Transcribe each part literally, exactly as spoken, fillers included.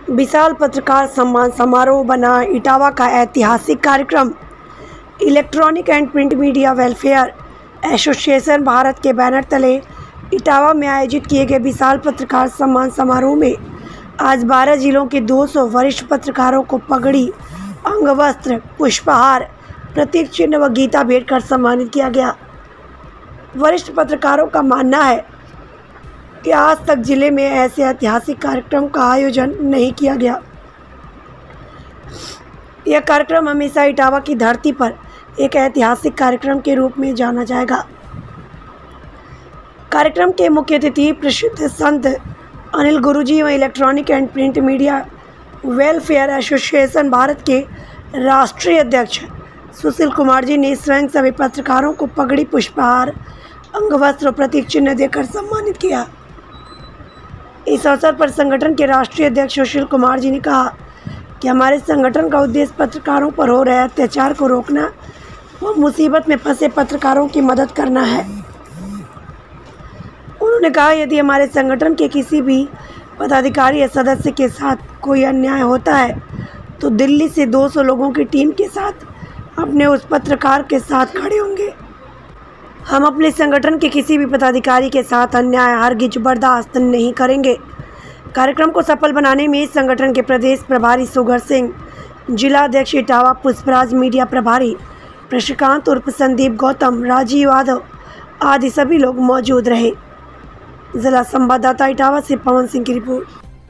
विशाल पत्रकार सम्मान समारोह बना इटावा का ऐतिहासिक कार्यक्रम। Electronic and print media welfare association Bharat के बैनर तले इटावा में आयोजित किए गए विशाल पत्रकार सम्मान समारोह में आज बारह जिलों के दो सौ वरिष्ठ पत्रकारों को पगड़ी, अंगवस्त्र, पुष्पहार, प्रतीक चिन्ह व गीता भेंट कर सम्मानित किया गया। वरिष्ठ पत्रकारों का मानना है कि आज तक जिले में ऐसे ऐतिहासिक कार्यक्रम का आयोजन नहीं किया गया। यह कार्यक्रम हमेशा इटावा की धरती पर एक ऐतिहासिक कार्यक्रम के रूप में जाना जाएगा। कार्यक्रम के मुख्य अतिथि प्रसिद्ध संत अनिल गुरुजी व electronic and print media welfare association Bharat के राष्ट्रीय अध्यक्ष सुशील कुमार जी ने स्वयं सभी पत्रकारों को पगड़ी, पुष्पहार, अंगवस्त्र और प्रतीक चिन्ह देकर सम्मानित किया। इस अवसर पर संगठन के राष्ट्रीय अध्यक्ष सुशील कुमार जी ने कहा कि हमारे संगठन का उद्देश्य पत्रकारों पर हो रहे अत्याचार को रोकना व मुसीबत में फंसे पत्रकारों की मदद करना है। उन्होंने कहा यदि हमारे संगठन के किसी भी पदाधिकारी या सदस्य के साथ कोई अन्याय होता है तो दिल्ली से दो सौ लोगों की टीम के साथ अपने उस पत्रकार के साथ खड़े होंगे। हम अपने संगठन के किसी भी पदाधिकारी के साथ अन्याय हरगिज बर्दाश्त नहीं करेंगे। कार्यक्रम को सफल बनाने में संगठन के प्रदेश प्रभारी सुगर सिंह, जिला अध्यक्ष इटावा पुष्पराज, मीडिया प्रभारी प्रशिकांत उर्फ संदीप गौतम, राजीव यादव आदि सभी लोग मौजूद रहे। जिला संवाददाता इटावा से पवन सिंह की रिपोर्ट।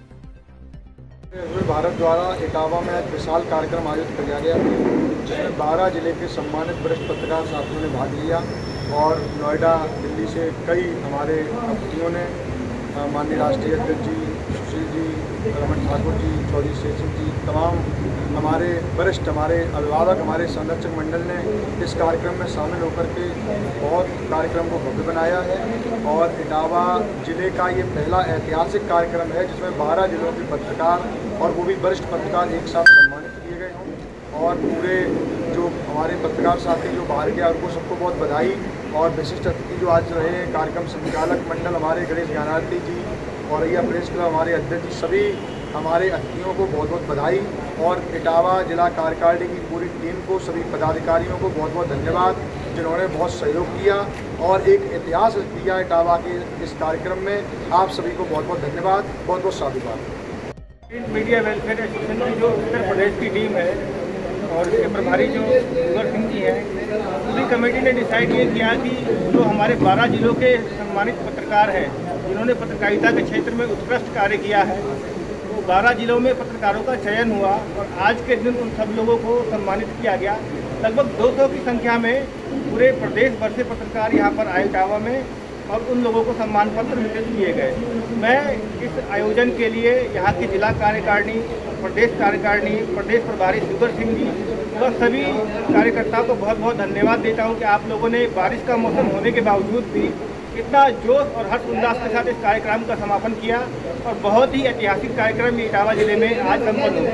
भारत द्वारा इटावा में एक विशाल कार्यक्रम आयोजित किया गया जिसमें बारह जिले के सम्मानित वरिष्ठ पत्रकार साथियों ने भाग लिया और नोएडा, दिल्ली से कई हमारे कंपनियों ने, माननीय राष्ट्रीय अध्यक्ष जी सुशील जी, रमन ठाकुर जी, चौधरी शेषन जी, तमाम हमारे वरिष्ठ, हमारे अभिभावक, हमारे संरक्षक मंडल ने इस कार्यक्रम में शामिल होकर के बहुत कार्यक्रम को भव्य बनाया है। और इटावा जिले का ये पहला ऐतिहासिक कार्यक्रम है जिसमें बारह जिलों के पत्रकार और वो भी वरिष्ठ पत्रकार एक साथ सम्मानित किए गए हों। और पूरे जो हमारे पत्रकार साथी जो बाहर के, उनको सबको बहुत बधाई। और विशिष्ट अतिथि जो आज रहे हैं, कार्यक्रम संचालक मंडल हमारे गणेश ज्ञानार्थी जी और यह प्रेस क्लब हमारे अध्यक्ष जी, सभी हमारे अतिथियों को बहुत बहुत बधाई। और इटावा जिला कार्यकारिणी की पूरी टीम को, सभी पदाधिकारियों को बहुत बहुत धन्यवाद जिन्होंने बहुत सहयोग किया और एक इतिहास रच दिया इटावा के इस कार्यक्रम में। आप सभी को बहुत बहुत धन्यवाद, बहुत बहुत साधुवाद। प्रिंट मीडिया वेलफेयर एसोसिएशन की जो उत्तर प्रदेश की टीम है और इसके प्रभारी जो सुगर सिंह जी हैं, पूरी कमेटी ने डिसाइड ये किया कि जो हमारे बारह जिलों के सम्मानित पत्रकार हैं जिन्होंने पत्रकारिता के क्षेत्र में उत्कृष्ट कार्य किया है, वो बारह जिलों में पत्रकारों का चयन हुआ और आज के दिन उन सब लोगों को सम्मानित किया गया। लगभग दो सौ की संख्या में पूरे प्रदेश भर से पत्रकार यहाँ पर आए इटावा में और उन लोगों को सम्मान पत्र वितरित किए गए। मैं इस आयोजन के लिए यहाँ की जिला कार्यकारिणी, प्रदेश कार्यकारिणी, प्रदेश प्रभारी सुगर सिंह जी व सभी कार्यकर्ताओं को बहुत बहुत धन्यवाद देता हूँ कि आप लोगों ने बारिश का मौसम होने के बावजूद भी इतना जोश और हर्ष उल्लास के साथ इस कार्यक्रम का समापन किया और बहुत ही ऐतिहासिक कार्यक्रम इटावा जिले में आज संपन्न हो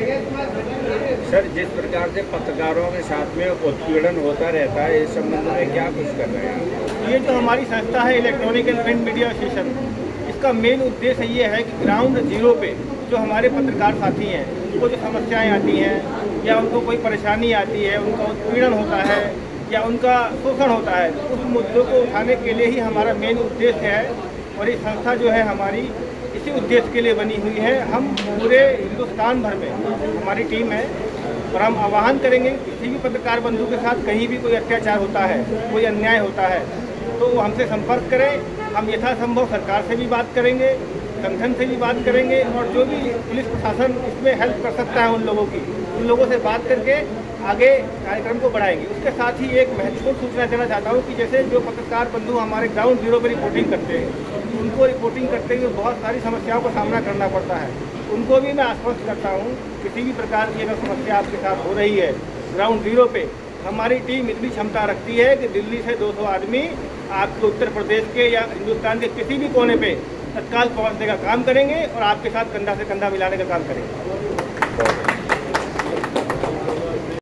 गया। सर, जिस प्रकार से पत्रकारों के साथ में उत्पीड़न होता रहता है, इस संबंध में क्या कुछ कर रहे हैं? ये जो हमारी संस्था है electronic and print media association, इसका मेन उद्देश्य ये है कि ग्राउंड जीरो पे जो हमारे पत्रकार साथी हैं उनको जो समस्याएं आती हैं या उनको कोई परेशानी आती है, उनका उत्पीड़न होता है या उनका शोषण होता है, उस मुद्दों को उठाने के लिए ही हमारा मेन उद्देश्य है। और ये संस्था जो है हमारी इसी उद्देश्य के लिए बनी हुई है। हम पूरे हिंदुस्तान भर में हमारी टीम है और हम आह्वान करेंगे किसी भी पत्रकार बंधु के साथ कहीं भी कोई अत्याचार होता है, कोई अन्याय होता है तो वो हमसे संपर्क करें। हम यथासंभव सरकार से भी बात करेंगे, संगठन से भी बात करेंगे और जो भी पुलिस प्रशासन इसमें हेल्प कर सकता है उन लोगों की, उन लोगों से बात करके आगे कार्यक्रम को बढ़ाएंगे। उसके साथ ही एक महत्वपूर्ण सूचना देना चाहता हूँ कि जैसे जो पत्रकार बंधु हमारे ग्राउंड जीरो पर रिपोर्टिंग करते हैं, उनको रिपोर्टिंग करते हुए बहुत सारी समस्याओं का सामना करना पड़ता है, उनको भी मैं आश्वस्त करता हूँ किसी भी प्रकार की अगर समस्या आपके साथ हो रही है ग्राउंड जीरो पे, हमारी टीम इतनी क्षमता रखती है कि दिल्ली से दो सौ आदमी आपके उत्तर प्रदेश के या हिंदुस्तान के किसी भी कोने पे तत्काल पहुंचने का काम करेंगे और आपके साथ कंधा से कंधा मिलाने का काम करेंगे।